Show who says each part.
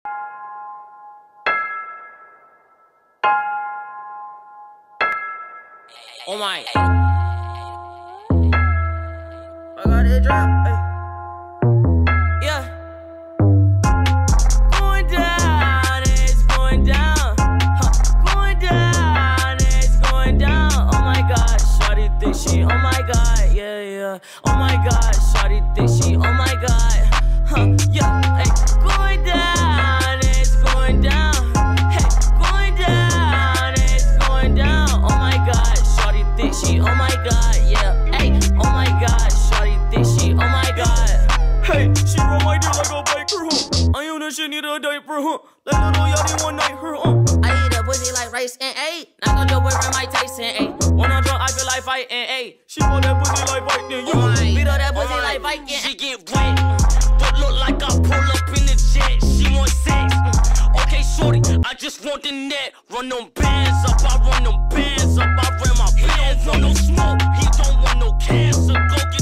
Speaker 1: Oh my. I got it drop. Ay. Yeah. Going down, it's going down. Huh. Going down, it's going down. Oh my God, shawty think she. Oh my God, yeah, yeah. Oh my God, shawty think she. Oh my God, huh, yeah. Ay. Going down, it's going down. Hey, going down, it's going down. Oh my God, shawty think she. Oh my God, yeah. Hey, oh my God, shawty think she. Oh my God. Hey, she roll my dick like a biker, huh? I own that shit, need a diaper, huh? That little yachty one night, her, I eat a pussy like rice and ayy. Knock on your boyfriend, Mike Tyson, ayy. When I'm drunk, I feel like fighting, ayy. She want that pussy like Viking, you beat up that pussy like Viking. She get wet, but look like I pull up in the jet. She want sex, okay, shorty, I just want the net. Run them bands up, I run them bands up. I ran my bands on no smoke, he don't want no cancer. Go get